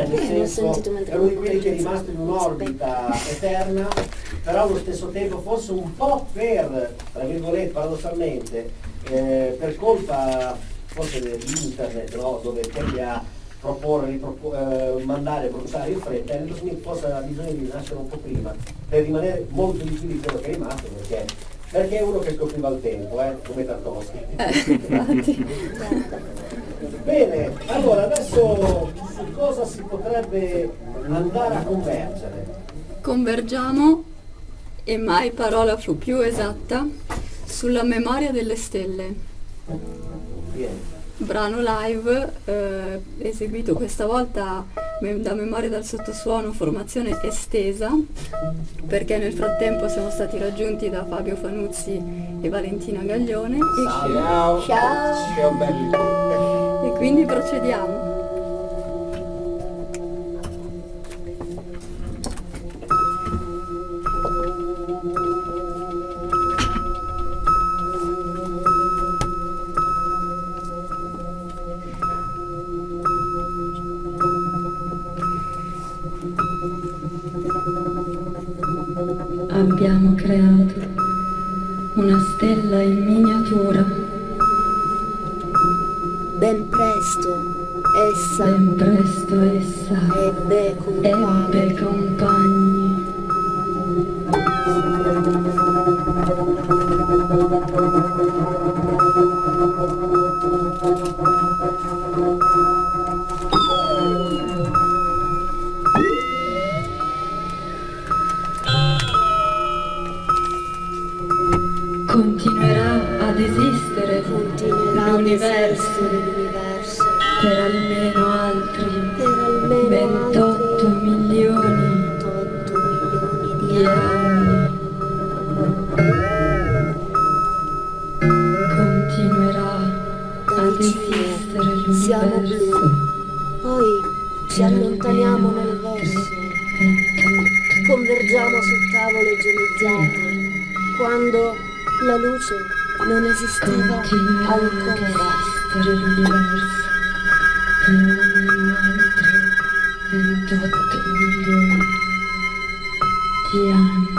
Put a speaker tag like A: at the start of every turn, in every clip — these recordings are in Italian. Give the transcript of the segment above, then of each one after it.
A: nel senso è uno di quelli che è rimasto in un'orbita eterna, però allo stesso tempo forse un po' tra virgolette, paradossalmente, per colpa forse dell'internet, no? Dove tende a proporre, mandare, bruciare in fretta, Elliot Smith forse ha bisogno di nascere un po' prima per rimanere molto di più di quello che è rimasto, perché è uno che scopriva il tempo, come Tarkovsky.
B: Infatti.
A: Bene, allora adesso su cosa si potrebbe andare a convergere?
B: Convergiamo, e mai parola fu più esatta, sulla memoria delle stelle.
A: Bene.
B: Brano live eseguito questa volta da Memoria dal sottosuono, formazione estesa, perché nel frattempo siamo stati raggiunti da Fabio Fanuzzi e Valentina Gaglione
C: Ciao. Ciao belli.
B: e quindi procediamo.
D: Abbiamo creato una stella in miniatura.
E: Ben presto essa
D: ebbe compagni. Continuerà ad esistere l'universo per almeno altri 28 milioni di anni. Continuerà ad esistere l'universo.
E: Poi ci allontaniamo nel verso, convergiamo su tavole geniziate, quando la luce non esisteva
D: Continuerà ad
E: ancora.
D: esistere l'universo per almeno altri 28 milioni di anni.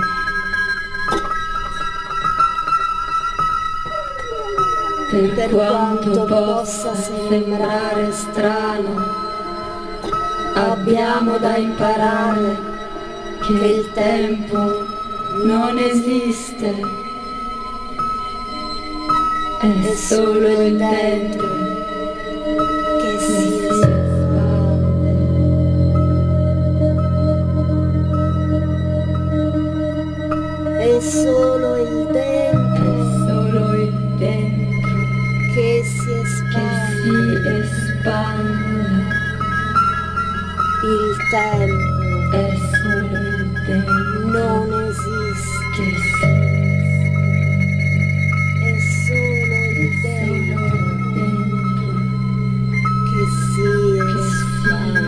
D: Per quanto possa sembrare strano, abbiamo da imparare che il tempo non esiste. È solo il tempo
E: Che
D: si
E: si
D: espande.
E: è solo il
D: È
E: tempo
D: solo il tempo
E: che si
D: che
E: espande.
D: si espande.
E: Il tempo
D: È solo il tempo
E: non esiste.
D: che si
E: È solo il tempo che si espande.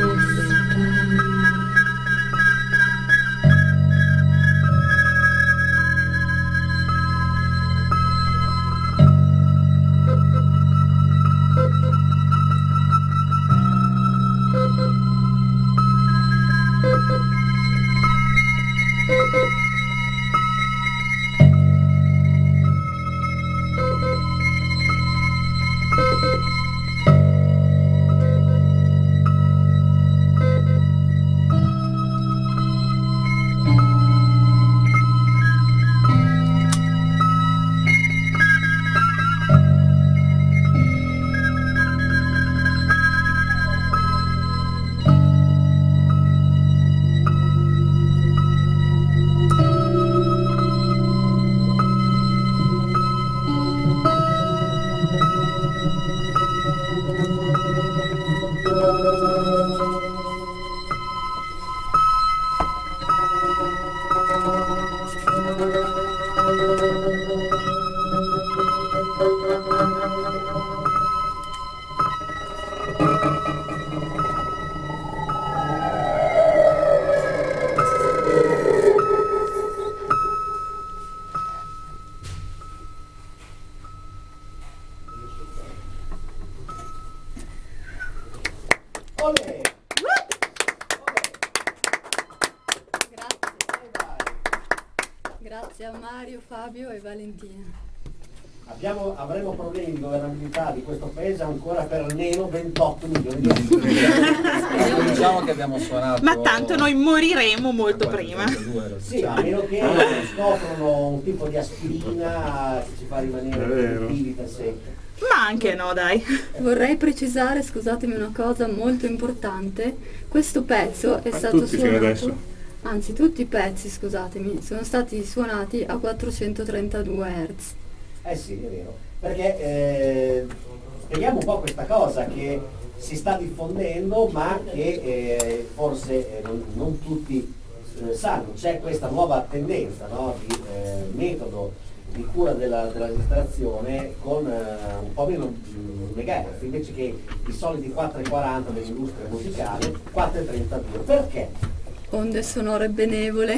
B: Grazie a Mario, Fabio e Valentina.
A: Avremo problemi di governabilità di questo paese ancora per almeno 28 milioni di euro.
C: Diciamo che abbiamo suonato.
F: Ma tanto noi moriremo molto prima.
A: Sì, a meno che scoprono un tipo di aspirina che ci fa rimanere vivi per sempre.
F: Ma anche no, dai.
B: Vorrei precisare, scusatemi, una cosa molto importante. Questo pezzo è stato suonato, anzi tutti i pezzi, scusatemi, sono stati suonati a 432 Hz.
A: Eh sì, è vero, perché vediamo un po' questa cosa che si sta diffondendo ma che forse non tutti sanno. C'è questa nuova tendenza, no, di metodo di cura della registrazione con un po' meno megahertz, invece che i soliti 4,40 dell'industria musicale, 4,32. Perché?
B: Onde sonore benevole.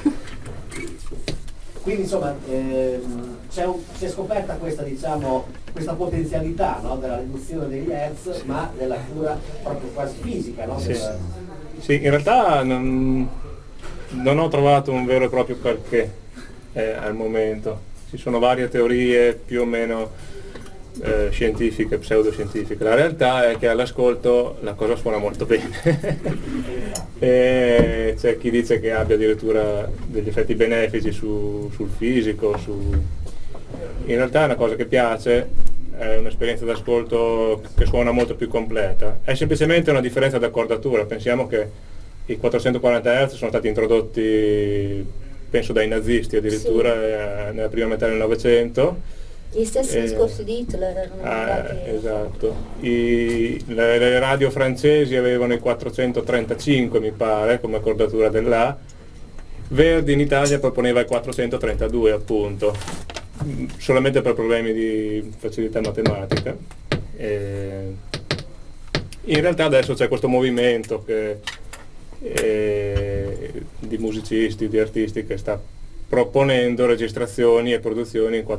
A: Quindi insomma si è scoperta questa, diciamo, questa potenzialità, no, della riduzione degli hertz, ma della cura proprio quasi fisica, no?
G: Sì, sì, in realtà non ho trovato un vero e proprio perché al momento. Ci sono varie teorie più o meno scientifiche, pseudoscientifiche. La realtà è che all'ascolto la cosa suona molto bene. E c'è chi dice che abbia addirittura degli effetti benefici sul fisico. In realtà è una cosa che piace, è un'esperienza d'ascolto che suona molto più completa. È semplicemente una differenza d'accordatura. Pensiamo che i 440 Hz sono stati introdotti, penso, dai nazisti addirittura, nella prima metà del Novecento.
E: Gli stessi discorsi di Hitler erano andati.
G: Esatto. Le radio francesi avevano i 435, mi pare, come accordatura dell'A. Verdi in Italia proponeva i 432, appunto, solamente per problemi di facilità matematica. In realtà adesso c'è questo movimento di musicisti, di artisti, che sta proponendo registrazioni e produzioni in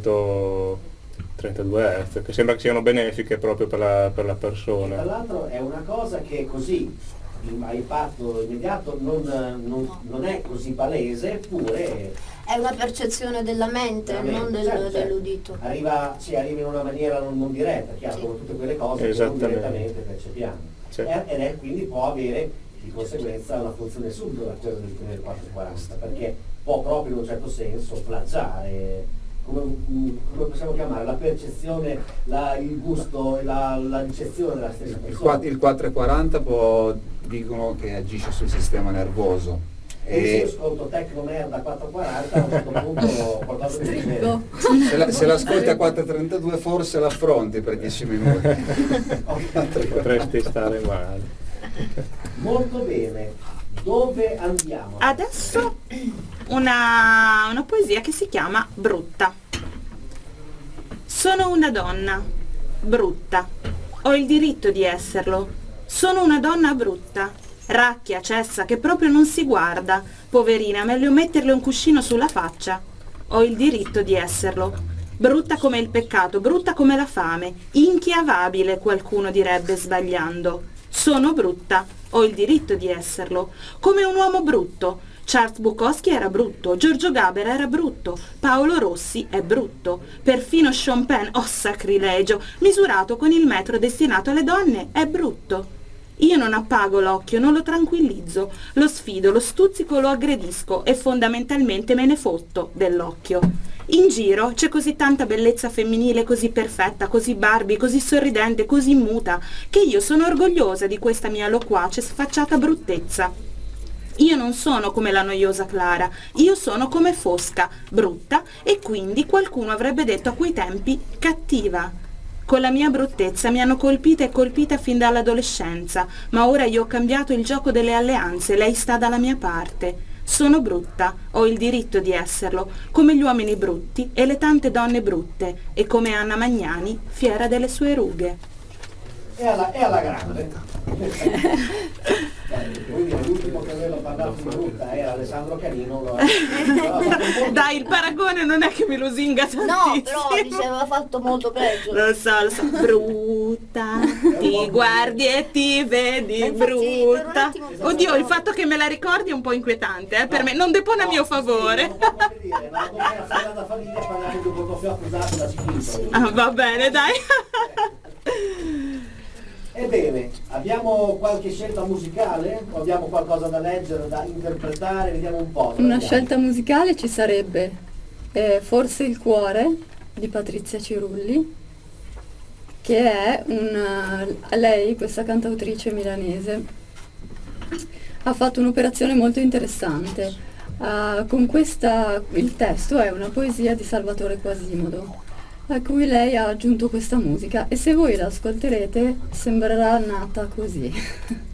G: 432 Hz, che sembra che siano benefiche proprio per la persona.
A: Tra l'altro è una cosa che così a impatto immediato non è così palese, eppure
E: È una percezione della mente, non dell'udito.
A: Arriva in una maniera non diretta, chiaro, come tutte quelle cose che non direttamente percepiamo. Ed è quindi può avere di conseguenza una funzione subdola quella del tenere 440, perché può proprio in un certo senso plagiare, come possiamo chiamare, la percezione, il gusto e la ricezione della stessa persona.
C: Il 440 dicono che agisce sul sistema nervoso.
A: E se io ascolto Tecno Merda 440 a un certo punto qualcosa mi dice,
C: se l'ascolti a 432 forse l'affronti per 10 minuti.
G: Potresti stare male.
A: Molto bene, dove andiamo?
F: Adesso una poesia che si chiama Brutta. Sono una donna brutta, ho il diritto di esserlo. Sono una donna brutta, racchia, cessa, che proprio non si guarda. Poverina, meglio metterle un cuscino sulla faccia. Ho il diritto di esserlo. Brutta come il peccato, brutta come la fame, inchiavabile, qualcuno direbbe sbagliando. Sono brutta, ho il diritto di esserlo. Come un uomo brutto. Charles Bukowski era brutto, Giorgio Gaber era brutto, Paolo Rossi è brutto, perfino Sean Penn, oh sacrilegio, misurato con il metro destinato alle donne, è brutto. Io non appago l'occhio, non lo tranquillizzo, lo sfido, lo stuzzico, lo aggredisco e fondamentalmente me ne fotto dell'occhio. In giro c'è così tanta bellezza femminile, così perfetta, così Barbie, così sorridente, così muta, che io sono orgogliosa di questa mia loquace sfacciata bruttezza. Io non sono come la noiosa Clara, io sono come Fosca, brutta, e quindi qualcuno avrebbe detto a quei tempi cattiva. Con la mia bruttezza mi hanno colpita e colpita fin dall'adolescenza, ma ora io ho cambiato il gioco delle alleanze, lei sta dalla mia parte. Sono brutta, ho il diritto di esserlo, come gli uomini brutti e le tante donne brutte, e come Anna Magnani, fiera delle sue rughe.
A: È alla grande. L'ultimo che aveva parlato di brutta era Alessandro Canino.
F: Dai, il paragone non è che mi lusinga tantissimo.
E: No, però diceva fatto molto peggio.
F: Lo so, brutta. brutta, ti guardi e ti vedi
E: Ma infatti, per un
F: brutta.
E: attimo
F: Oddio, il fatto che me la ricordi è un po' inquietante, per me, non depone a mio favore.
A: Non può dire, ma dopo la Sagrada Famiglia parlare di un portafoglio accusato da ciclismo.
F: Ah, va bene, dai.
A: Ebbene, abbiamo qualche scelta musicale? O abbiamo qualcosa da leggere, da interpretare? Vediamo un po'.
B: Una
A: vediamo.
B: scelta musicale ci sarebbe Forse il cuore di Patrizia Cirulli, che è lei, questa cantautrice milanese, ha fatto un'operazione molto interessante. Con questa, il testo è una poesia di Salvatore Quasimodo, a cui lei ha aggiunto questa musica, e se voi la ascolterete sembrerà nata così.